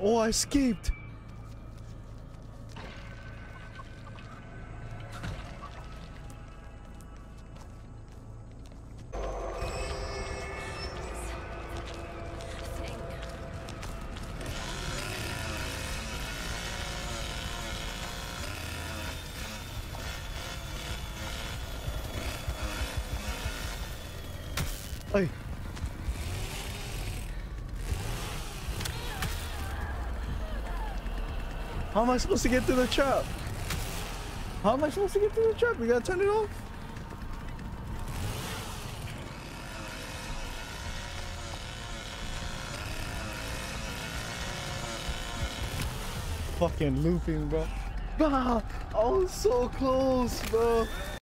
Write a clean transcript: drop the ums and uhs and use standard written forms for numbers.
Oh, I escaped. Hey. How am I supposed to get through the trap? How am I supposed to get through the trap? We gotta turn it off? Fucking looping, bro. Ah, I was so close, bro.